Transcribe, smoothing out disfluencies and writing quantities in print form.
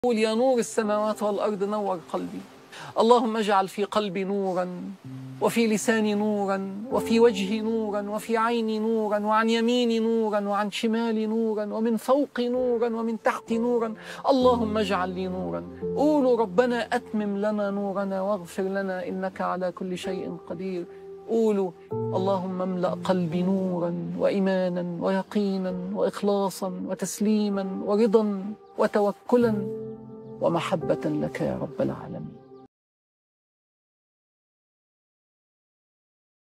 قول يا نور السماوات والأرض نور قلبي. اللهم اجعل في قلبي نورا، وفي لساني نورا، وفي وجهي نورا، وفي عيني نورا، وعن يميني نورا، وعن شمالي نورا، ومن فوقي نورا، ومن تحتي نورا. اللهم اجعل لي نورا. قولوا ربنا أتمم لنا نورنا واغفر لنا إنك على كل شيء قدير. قولوا اللهم املأ قلبي نورا وإيمانا ويقينا وإخلاصا وتسليما ورضا وتوكلا ومحبة لك يا رب العالمين.